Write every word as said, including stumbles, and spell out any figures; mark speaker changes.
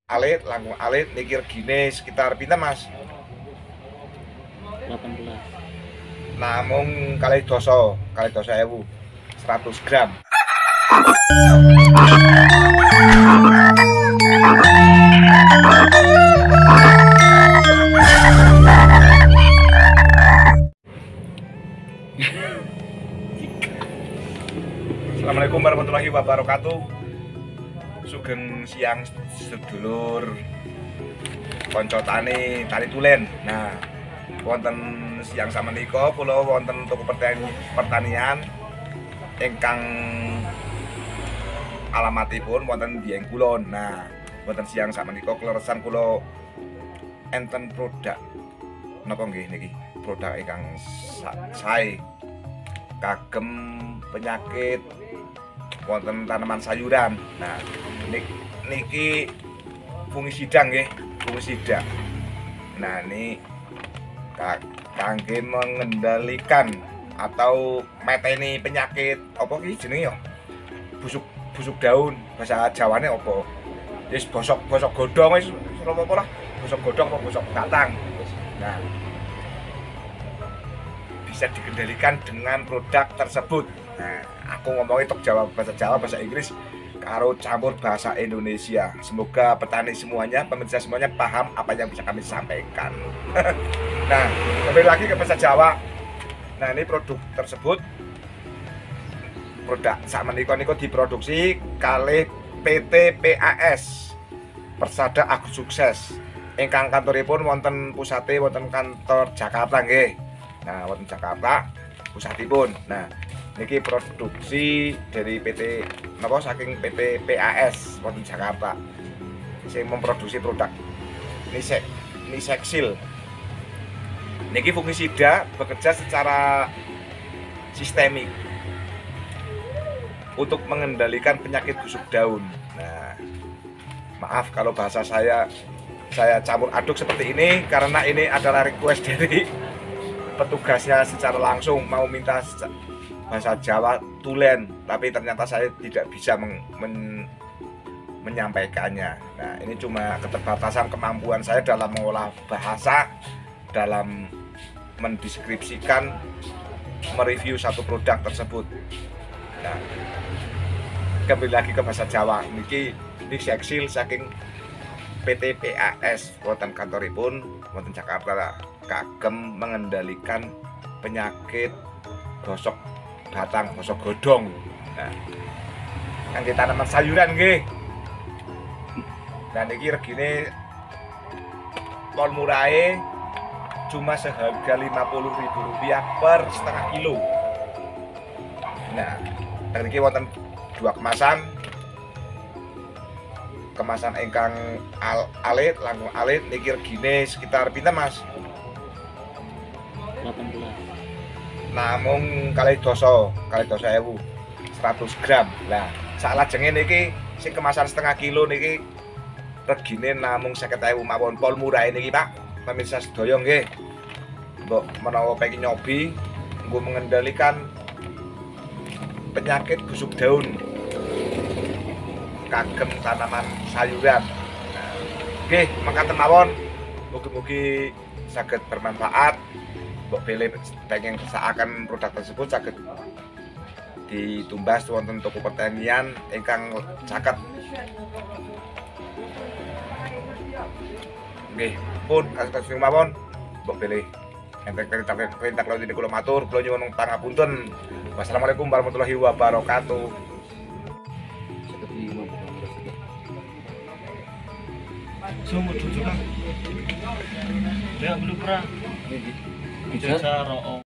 Speaker 1: alit, langkung alit niki regine sekitar pinten, Mas?
Speaker 2: delapan belas.
Speaker 1: Namung kalih dasa, kalih dasa ewu, seratus gram. Assalamualaikum warahmatullahi wabarakatuh. Sugeng siang sedulur kanca tani tani tulen. Nah, wonten siang samenika kula wonten toko pertanian ingkang alamatipun wonten Dieng Kulon. Nah, wonten siang samenika kleresan kula enten produk napa nggih niki? Produk ingkang sae kagem penyakit wonten tanaman sayuran. Nah, niki, niki fungisida nggih, fungisida. Nah, ini kangge mengendalikan atau meteni penyakit apa ki jenenge ya? Busuk busuk daun, bahasa Jawane apa? Wis bosok bosok godhong wis apa lah? Bosok godhong apa bosok batang. Nah, bisa dikendalikan dengan produk tersebut. Nah, aku ngomongin tok Jawa, bahasa Jawa, bahasa Inggris karo campur bahasa Indonesia. Semoga petani semuanya, pemirsa semuanya paham apa yang bisa kami sampaikan. Nah, kembali lagi ke bahasa Jawa. Nah, ini produk tersebut produk sakmenika niku diproduksi kalih P T P A S Persada Agro Sukses ingkang kantoripun wonten pusate wonten kantor Jakarta nggih. Nah, wonten Jakarta pusatipun. Nah, niki produksi dari P T napa saking P T P A S wonten Jakarta sing memproduksi produk Nisek Niseksil. Niki fungisida bekerja secara sistemik untuk mengendalikan penyakit busuk daun. Nah, maaf kalau bahasa saya saya campur aduk seperti ini karena ini adalah request dari petugasnya secara langsung mau minta bahasa Jawa tulen, tapi ternyata saya tidak bisa men, men, menyampaikannya. Nah, ini cuma keterbatasan kemampuan saya dalam mengolah bahasa, dalam mendeskripsikan, mereview satu produk tersebut. Nah, kembali lagi ke bahasa Jawa, niki Niseksil saking P T P A S wonten kantoripun wonten Jakarta kagem mengendalikan penyakit gosok batang, gosok godhong. Nah, kangge tanaman sayuran nggih. Nah, niki regine pol murahe cuma seharga lima puluh ribu rupiah per setengah kilo. Nah, dan niki wonten dua kemasan. Kemasan ingkang al alit, langkung alit niki regine sekitar pinten, Mas?
Speaker 2: delapan belas.
Speaker 1: Namung kalih dasa, kalih dasa ewu, seratus gram. Lah, salajenge niki sing kemasan setengah kilo niki regine namung seket ewu mawon. Pol murahe niki, Pak. Pemirsa sedaya nggih. Mbok menawa pengin nyobi nggo mengendalikan penyakit busuk daun kagem tanaman sayuran. Nah, oke, mangkaten mawon. Mugi-mugi saged bermanfaat. Mbok pilih pengen kesaakan produk tersebut saged ditumbas wonten toko pertanian ingkang caket. Nggih, pun kados mawon. Mbok pilih enten perintah kalau tidak kula matur, kula nyuwun pangapunten. Wassalamualaikum warahmatullahi wabarakatuh.
Speaker 2: Sumur juga. Dia belum pernah. Bisa roh.